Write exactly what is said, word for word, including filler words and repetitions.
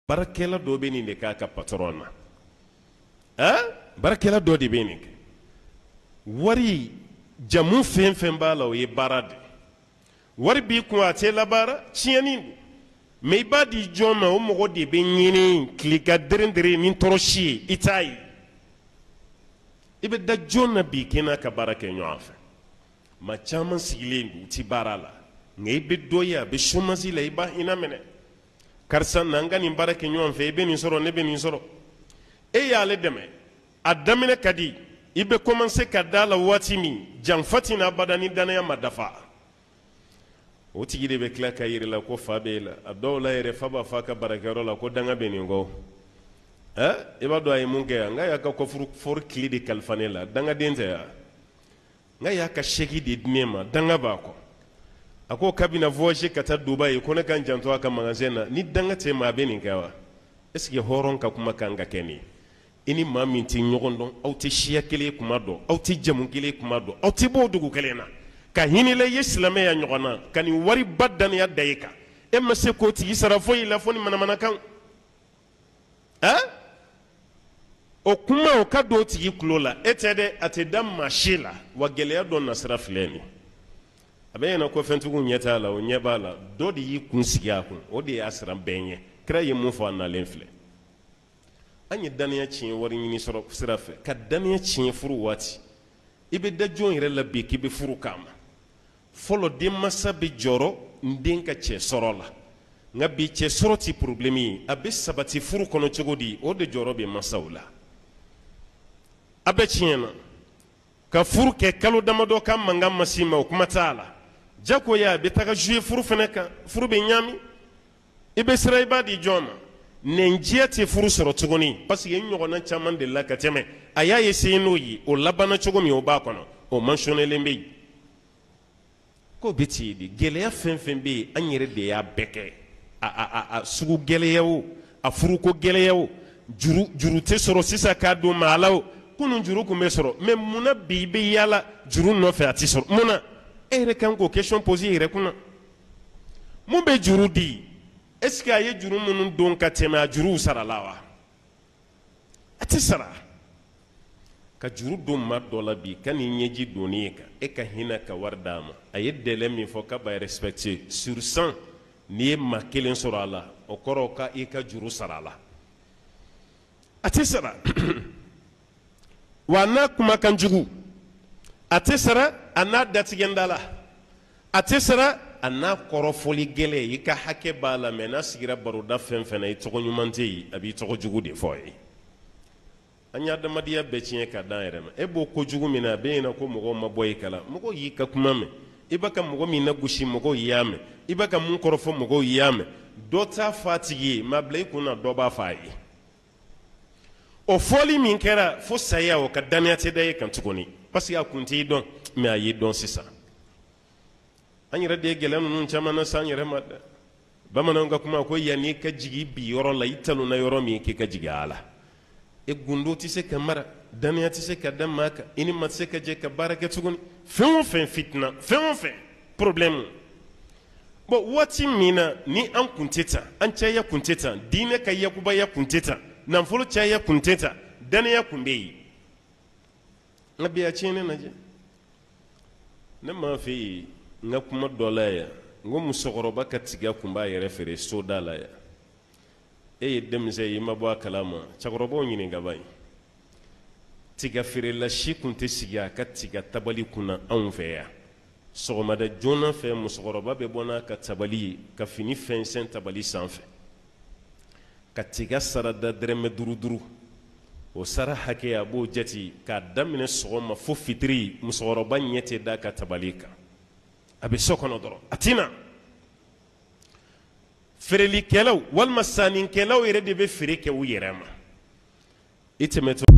barakɛla dɔ bɛ nin de k'a ka patron na ah barakɛla dɔ de bɛ nin kɛ wari jamu fɛn fɛn b'a la o ye baara de wari b'i kun a tɛ labaara tiɲɛni don mais i b'a di jɔn ma o mɔgɔ de bɛ ɲini tile ka deren-deren ni tɔɔrɔ si ye i t'a ye i bɛ da jɔn na bi k'i n'a ka baara kɛ ɲɔgɔn fɛ maa caman sigilen don u ti baara la nka i bɛ dɔ ye a bɛ chômage la i b'a hinɛ minɛ karisa na an ka nin baara kɛ ɲɔgɔn fɛ i bɛ nin sɔrɔ ne bɛ nin sɔrɔ e y'ale dɛmɛ a daminɛ ka di i bɛ commencer ka da la waati min janfa tɛna abada ni danaya ma dafa o tigi de bɛ tila ka yiri la ko fa b'e la a dɔw la yɛrɛ fa b'a fɔ a ka baarakɛyɔrɔ la ko danga bɛ nin kɔ ɛ i b'a dɔn a ye mun kɛ yan n ka y'a ka kɔfuru tile de kalifa ne la dangaden tɛ yan n ka y'a ka chèque de di ne ma danga b'a kɔ a ko kabini voyage ka taa Dubaï ko ne ka n janto a ka magasin na ni danga tɛ maa bɛ nin kɛ wa est ce que hɔrɔn ka kuma kan ka kɛ nin ye i ni maa min tɛ ɲɔgɔn dɔn aw tɛ siya kelen kuma dɔn aw tɛ jamu kelen kuma dɔn aw tɛ bɔ o dugu kelen na ka hinɛla i ye silamɛya ɲɔgɔn na ka nin wari ba daniya da i kan e ma se k'o tigi sara foyi la fo ni manamanakan ah o kuma o ka don o tigi tulo la e tɛ dɛ a tɛ da maa si la wa gɛlɛya dɔ nasira filɛ nin a bɛ ɲɛna ko fɛntigiw ɲɛ t'a la o ɲɛ b'a la dɔ de y'i kun sigi a kun o de y'a siran bɛɛ ɲɛ kira ye mun fɔ a nalen filɛ an ye daniya tiɲɛ wari ɲini sɔrɔ sira fɛ ka daniya tiɲɛ furu waati i bɛ da jɔn yɛrɛ la bi k'i bɛ furu k'a ma fɔlɔ denmansa bɛ jɔrɔ n den ka cɛ sɔrɔ la nka bi cɛ sɔrɔ ti problème ye a bɛ sabati furu kɔnɔ cogo di o de jɔrɔ bɛ mansaw la a bɛ tiɲɛ na ka furu kɛ kalo damadɔ ka mankan ma s'i ma o kuma t'a la jagoya a bɛ taga jouer furu fana kan furu bɛ ɲami i bɛ sira i b'a di jɔn ma nin diɲɛ tɛ furu sɔrɔ tuguni parce que n ɲɔgɔnna caman de la ka tɛmɛ a y'a essayer n'o ye o labanna cogo min o b'a kɔnɔ o mentionnelen bɛ yen ko bɛ ten de gɛlɛya fɛn fɛn bɛ yen an yɛrɛ de y'a bɛɛ kɛ a a a sugu gɛlɛya o a furuko gɛlɛya o juru juru tɛ sɔrɔ sisan k'a don maa la o kunun juru tun bɛ sɔrɔ mais munna bi i bɛ yaala juru nɔfɛ a tɛ sɔrɔ munna e yɛrɛ kan k'o question poser i yɛrɛ kunna mun bɛ juru di est ce que a ye juru minnu don ka tɛmɛ a juruw sara la wa a tɛ sara ka juru don maa dɔ la bi ka nin ɲɛji donni ye kan e ka hinɛ ka wari d'a ma a ye délai min fɔ k'a b'a respecter sur cent n'i ye maa kelen sɔrɔ a la o kɔrɔ ka i ka juru sara a la a tɛ sara wa n'a kumakan jugu a tɛ sara a n'a datigɛnda la a tɛ sara a n'a kɔrɔfɔli gɛlɛ i ka hakɛ b'a la mɛ n'a sigira baroda fɛn fɛn na i tɔgɔ ɲuman tɛ yen a b'i tɔgɔ jugu de fɔ a ye an y'a adamadenya bɛɛ tiɲɛ ka d'an yɛrɛ ma e b'o kojugu min na a bɛ ɲɛna ko mɔgɔw ma bɔ i kala mɔgɔw y'i ka kuma mɛn i b'a ka mɔgɔ min lagosi mɔgɔw y'a mɛn i b'a ka mun kɔrɔfɔ mɔgɔw y'a mɛn dɔ t'a fɔ a tigi ye maa bila i kun na dɔ b'a fɔ a ye o fɔli min kɛra fo saya o ka daniya tɛ da e kan tuguni parce que a kun t'i dɔn mais a y'i dɔn sisan an yɛrɛ de ye gɛlɛya ninnu caman na san yɛrɛ ma dɛ bamananw ka kuma ko yanni ka jigin bi yɔrɔ la i talonna yɔrɔ min k'i ka jigin a la e gundo tɛ se ka mara daniya tɛ se ka da maa kan i ni ma tɛ se ka jɛ ka baara kɛ tuguni fɛn o fɛn fitina fɛn o fɛn problème bon waati min na ni an kun tɛ tan an caya kun tɛ tan diinɛ ka yakubaya kun tɛ tan nafolo caya kun tɛ tan daniya kun bɛ yen n ka bi a tiɲɛ ne lajɛ ne m'a fɛ yen n ka kuma dɔ la yan n ko musokɔrɔba ka tiga kun b'a yɛrɛ feere soda la yan e ye denmisɛn ye i ma bɔ a kalama cɛkɔrɔbaw ɲininka ban ye tiga feerela si kun tɛ sigi a ka tiga tabali kunna anw fɛ yan sɔgɔmada joona fɛ musokɔrɔba bɛ bɔ n'a ka tabali ye ka fini fɛnsɛn tabali sanfɛ ka tiga sara da dɛrɛmɛ duuru duuru o sara hakɛ a b'o jate k'a daminɛ sɔgɔma fo fitiri musokɔrɔba ɲɛ tɛ da ka tabali kan a bɛ so kɔnɔ dɔrɔn a tɛna feerelikɛlaw walima sannikɛlaw yɛrɛ de bɛ feere kɛ u yɛrɛ ma i tɛmɛtɔ